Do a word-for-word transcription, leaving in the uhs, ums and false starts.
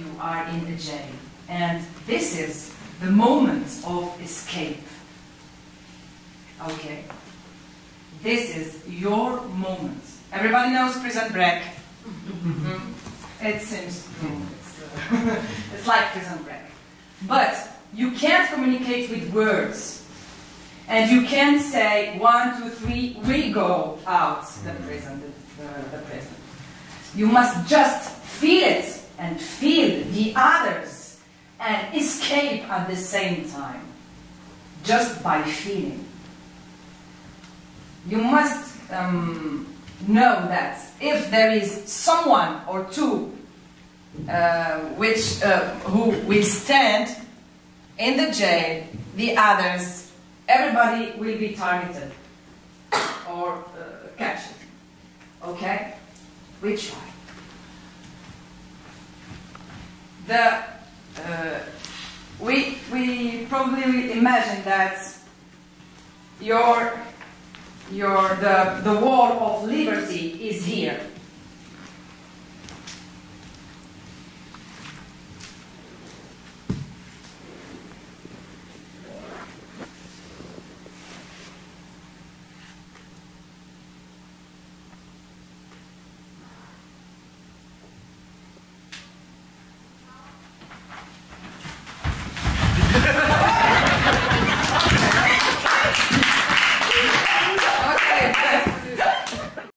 you are in a jail, and this is the moment of escape. Okay? This is your moment. Everybody knows Prison Break. Mm-hmm. It seems true. It's, uh, it's like Prison Break. But you can't communicate with words. And you can't say, one, two, three, we go out the prison, the, the, the prison. You must just feel it and feel the others and escape at the same time, just by feeling. You must um, know that if there is someone or two uh, which, uh, who will stand in the jail, the others, everybody will be targeted or uh, captured. Okay? We try. The, uh, we, we probably will imagine that your, your, the, the wall of liberty is here.